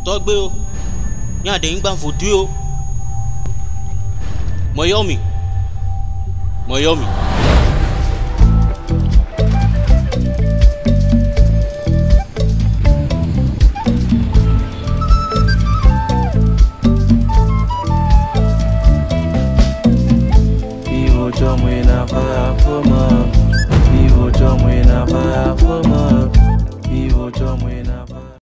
tọ́gbé o ní àdéhùn gbà fòdú o mọ̀yọ́mì. Vivo yo muy na fama, vivo yo muy